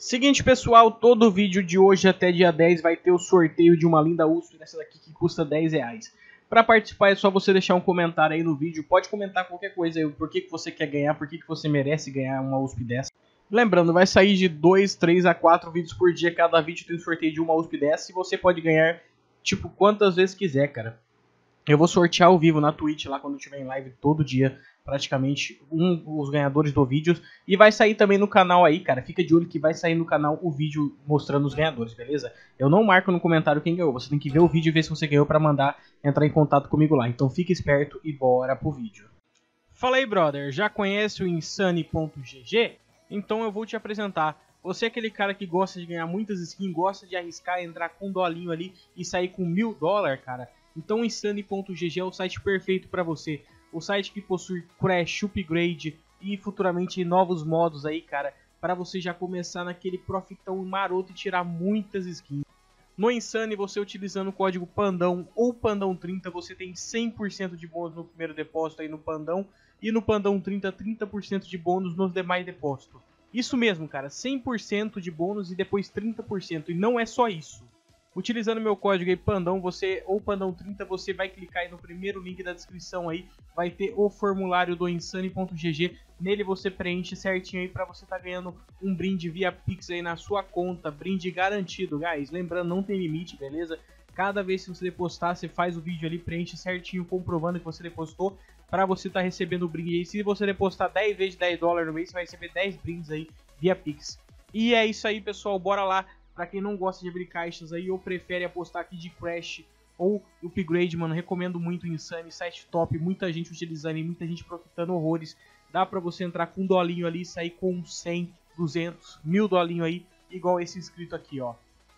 Seguinte, pessoal, todo vídeo de hoje até dia 10 vai ter o sorteio de uma linda USP dessa daqui que custa R$10. Para participar é só você deixar um comentário aí no vídeo, pode comentar qualquer coisa aí, por que você quer ganhar, por que você merece ganhar uma USP dessa. Lembrando, vai sair de 2, 3 a 4 vídeos por dia, cada vídeo tem um sorteio de uma USP dessa e você pode ganhar, tipo, quantas vezes quiser, cara. Eu vou sortear ao vivo na Twitch lá quando eu estiver em live todo dia, praticamente, os ganhadores do vídeo. E vai sair também no canal aí, cara. Fica de olho que vai sair no canal o vídeo mostrando os ganhadores, beleza? Eu não marco no comentário quem ganhou. Você tem que ver o vídeo e ver se você ganhou pra mandar entrar em contato comigo lá. Então fique esperto e bora pro vídeo. Fala aí, brother. Já conhece o Insane.gg? Então eu vou te apresentar. Você é aquele cara que gosta de ganhar muitas skins, gosta de arriscar, entrar com um dolinho ali e sair com $1000, cara? Então o Insane.gg é o site perfeito para você. O site que possui crash, upgrade e futuramente novos modos aí, cara, para você já começar naquele profitão maroto e tirar muitas skins. No Insane, você utilizando o código PANDÃO ou PANDÃO30, você tem 100% de bônus no primeiro depósito aí no Pandão. E no PANDÃO30, 30% de bônus nos demais depósitos. Isso mesmo, cara, 100% de bônus e depois 30%. E não é só isso. Utilizando meu código aí PANDÃO, ou PANDÃO30, você vai clicar aí no primeiro link da descrição aí, vai ter o formulário do Insane.gg, nele você preenche certinho aí para você tá ganhando um brinde via Pix aí na sua conta, brinde garantido, guys. Lembrando, não tem limite, beleza? Cada vez que você depositar, você faz o vídeo ali, preenche certinho, comprovando que você depositou, para você tá recebendo o brinde aí. Se você depositar 10 vezes $10 no mês, você vai receber 10 brindes aí via Pix. E é isso aí, pessoal, bora lá. Pra quem não gosta de abrir caixas aí ou prefere apostar aqui de Crash ou Upgrade, mano, recomendo muito o Insane, site top, muita gente utilizando e muita gente profitando horrores. Dá pra você entrar com um dolinho ali e sair com 100, 200, 1000 dolinho aí, igual esse inscrito aqui, ó.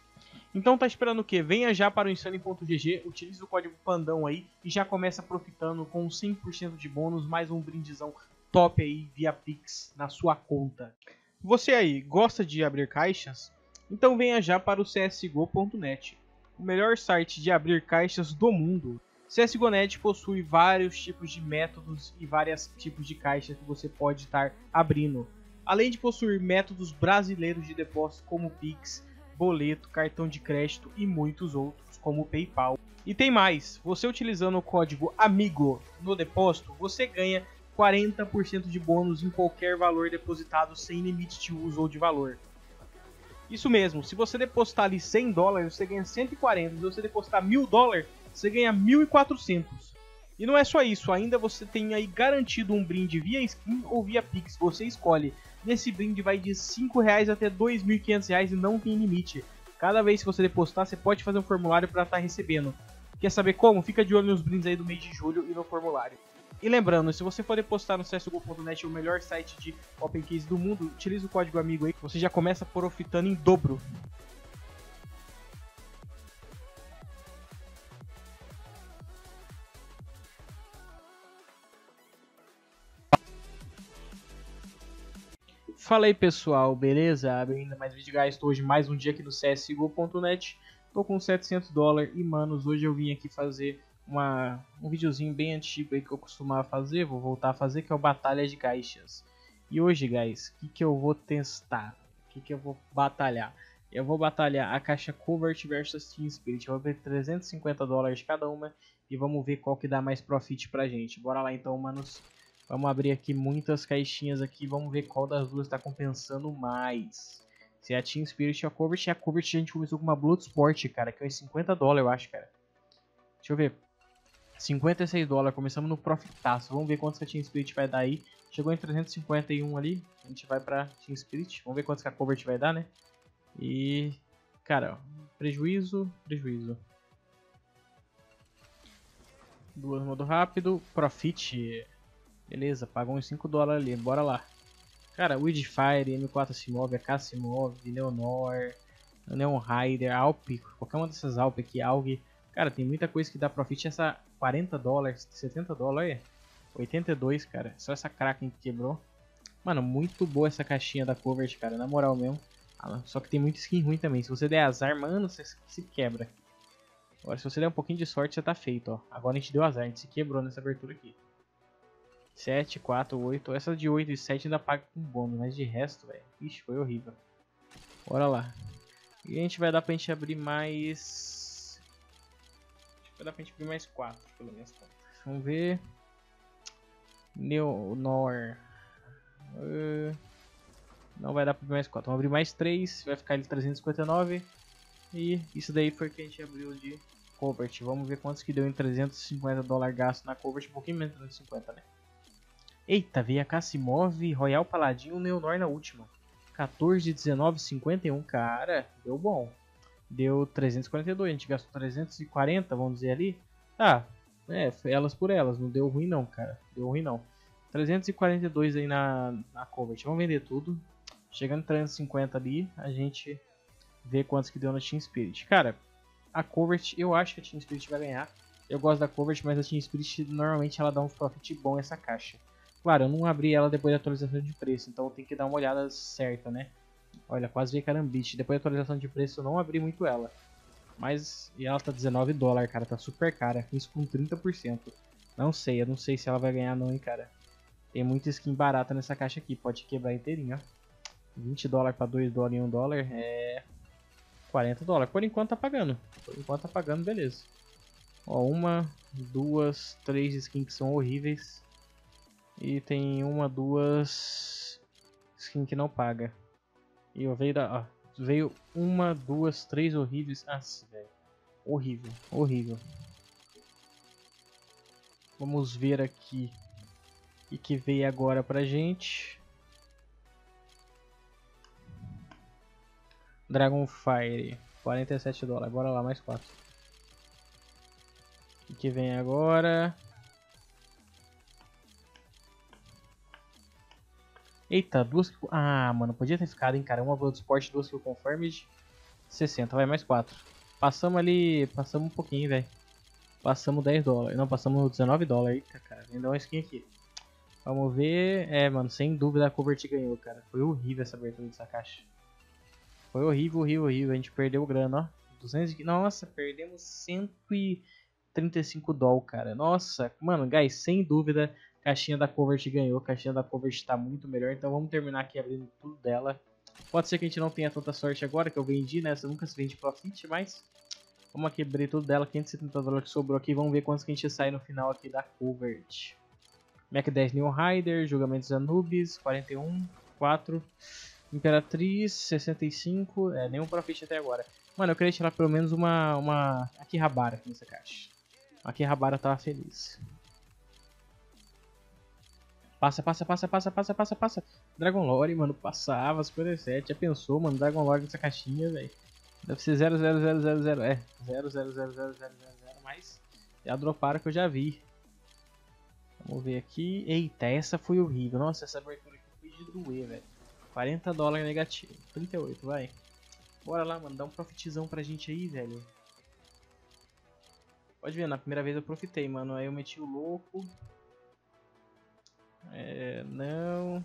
Então tá esperando o quê? Venha já para o Insane.gg, utilize o código PANDÃO aí e já começa profitando com 100% de bônus, mais um brindezão top aí via Pix na sua conta. Você aí, gosta de abrir caixas? Então venha já para o CSGO.net, o melhor site de abrir caixas do mundo. CSGO.net possui vários tipos de métodos e vários tipos de caixas que você pode estar abrindo. Além de possuir métodos brasileiros de depósito como Pix, boleto, cartão de crédito e muitos outros como o PayPal. E tem mais, você utilizando o código AMIGO no depósito, você ganha 40% de bônus em qualquer valor depositado sem limite de uso ou de valor. Isso mesmo, se você depositar ali $100, você ganha 140. Se você depositar $1000, você ganha 1400. E não é só isso, ainda você tem aí garantido um brinde via skin ou via Pix, você escolhe. Nesse brinde vai de R$5 até R$2.500 e não tem limite. Cada vez que você depositar, você pode fazer um formulário para estar recebendo. Quer saber como? Fica de olho nos brindes aí do mês de julho e no formulário. E lembrando, se você for depositar no CSGO.net, o melhor site de Open Case do mundo, utilize o código AMIGO aí, que você já começa profitando em dobro. Fala aí, pessoal, beleza? Bem-vindo a mais vídeo, guys. Estou hoje mais um dia aqui no CSGO.net. Tô com $700 e, manos, hoje eu vim aqui fazer um videozinho bem antigo aí que eu costumava fazer, vou voltar a fazer, que é o Batalha de Caixas. E hoje, guys, o que eu vou testar? O que eu vou batalhar? Eu vou batalhar a caixa Covert versus Team Spirit. Eu vou ver $350 cada uma e vamos ver qual que dá mais profit pra gente. Bora lá então, manos. Vamos abrir aqui muitas caixinhas aqui, vamos ver qual das duas está compensando mais. Se é a Team Spirit ou a Covert. A Covert a gente começou com uma Bloodsport, cara, que é uns $50, eu acho, cara. Deixa eu ver. $56, começamos no profitaço. Vamos ver quantos que a Team Spirit vai dar aí. Chegou em 351 ali. A gente vai pra Team Spirit. Vamos ver quantos que a Covert vai dar, né? E, cara, prejuízo. Duas modo rápido. Profit. Beleza, pagou uns $5 ali. Bora lá. Cara, Wildfire, M4 Asimov, AK Asimov, Leonor, Neon Rider, Alp. Qualquer uma dessas Alp aqui, AUG. Cara, tem muita coisa que dá profit. Essa $40, $70, é 82, cara. Só essa Kraken que quebrou. Mano, muito boa essa caixinha da Covert, cara. Na moral mesmo. Só que tem muita skin ruim também. Se você der azar, mano, você se quebra. Agora, se você der um pouquinho de sorte, você tá feito, ó. Agora a gente deu azar, a gente se quebrou nessa abertura aqui. 7, 4, 8. Essa de 8 e 7 ainda paga com bônus. Mas de resto, velho. Ixi, foi horrível. Bora lá. E a gente vai dar pra gente abrir mais... Acho que vai dar pra gente abrir mais 4, pelo menos. Vamos ver... Neonor. Não vai dar pra abrir mais 4. Vamos abrir mais 3, vai ficar ali 359. E isso daí foi o que a gente abriu de Covert. Vamos ver quantos que deu em 350 dólares gasto na Covert. Um pouquinho menos de 350, né? Eita, veio a Cassimov, Royal Paladino, Neonor na última. 14, 19, 51. Cara, deu bom. Deu 342, a gente gastou 340, vamos dizer ali. Tá, foi elas por elas, não deu ruim não, cara. Deu ruim não. 342 aí na Covert. Vamos vender tudo. Chegando em 350 ali, a gente vê quantos que deu na Team Spirit. Cara, a Covert, eu acho que a Team Spirit vai ganhar. Eu gosto da Covert, mas a Team Spirit normalmente ela dá um profit bom nessa caixa. Claro, eu não abri ela depois da atualização de preço, então tem que dar uma olhada certa, né? Olha, quase veio Carambit. Depois da atualização de preço eu não abri muito ela. Mas, e ela tá 19 dólares, cara, tá super cara. Isso com 30%. Não sei, eu não sei se ela vai ganhar não, hein, cara. Tem muita skin barata nessa caixa aqui, pode quebrar inteirinho, ó. 20 dólares pra 2 dólares e 1 dólar é 40 dólares. Por enquanto tá pagando. Por enquanto tá pagando, beleza. Ó, 1, 2, 3 skins que são horríveis. E tem 1, 2 skins que não paga. E eu veio 1, 2, 3 horríveis. Nossa, velho. Horrível, horrível. Vamos ver aqui o que veio agora pra gente. Dragonfire, 47 dólares. Bora lá, mais 4. O que vem agora? Eita, duas... Ah, mano, podia ter ficado, hein, cara. Uma Blood Sport, 2 Kill Confirmed. 60, vai, mais 4. Passamos ali, passamos um pouquinho, velho. Passamos 10 dólares. Não, passamos 19 dólares. Eita, cara, vem dar uma skin aqui. Vamos ver. Mano, sem dúvida a Covert ganhou, cara. Foi horrível essa abertura dessa caixa. Foi horrível, horrível, horrível. A gente perdeu grana, ó. 200... Nossa, perdemos 135 dólares, cara. Nossa, mano, guys, sem dúvida, caixinha da Covert ganhou. Caixinha da Covert tá muito melhor. Então vamos terminar aqui abrindo tudo dela. Pode ser que a gente não tenha tanta sorte agora, que eu vendi, né? Essa nunca se vende profit, mas... Vamos aqui abrir tudo dela, 570 dólares que sobrou aqui. Vamos ver quantos que a gente sai no final aqui da Covert. Mac 10 New Rider, Julgamentos Anubis, 41, 4... Imperatriz, 65, nenhum profit até agora. Mano, eu queria tirar pelo menos uma Akihabara aqui nessa caixa. A Akihabara tava feliz. Passa, passa, passa, passa, passa, passa, passa. Dragon Lore, mano, passava, Super 7. Já pensou, mano, Dragon Lore nessa caixinha, velho. Deve ser 00000, 0000000, mas já droparam que eu já vi. Vamos ver aqui. Eita, essa foi horrível. Nossa, essa abertura aqui foi de doer, velho. 40 dólares negativo. 38, vai. Bora lá, mano. Dá um profitzão pra gente aí, velho. Pode ver, na primeira vez eu profitei, mano. Aí eu meti o louco. Não.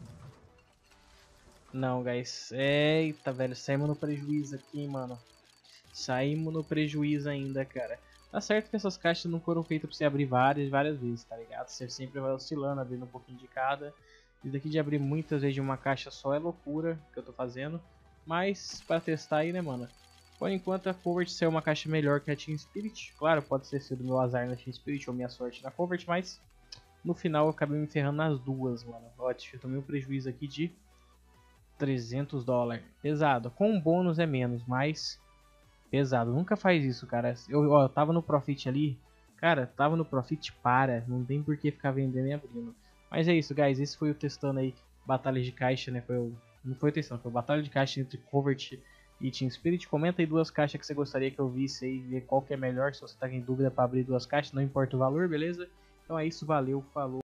Não, guys. Eita, velho. Saímos no prejuízo aqui, mano. Saímos no prejuízo ainda, cara. Tá certo que essas caixas não foram feitas pra você abrir várias vezes, tá ligado? Você sempre vai oscilando, abrindo um pouquinho de cada. Isso daqui de abrir muitas vezes de uma caixa só é loucura que eu tô fazendo. Mas para testar aí, né, mano? Por enquanto a Covert saiu uma caixa melhor que a Team Spirit. Claro, pode ter sido meu azar na Team Spirit ou minha sorte na Covert, mas no final eu acabei me ferrando nas duas, mano. Ó, eu tomei um prejuízo aqui de 300 dólares. Pesado. Com um bônus é menos, mas pesado. Nunca faz isso, cara. Eu tava no profit ali. Cara, tava no profit, para. Não tem por que ficar vendendo e abrindo. Mas é isso, guys. Esse foi o testando aí. Batalha de caixa, né? Não foi o testando, foi batalha de caixa entre Covert e Team Spirit. Comenta aí duas caixas que você gostaria que eu visse aí. Ver qual que é melhor. Se você tá em dúvida pra abrir duas caixas, não importa o valor, beleza? Então é isso, valeu, falou.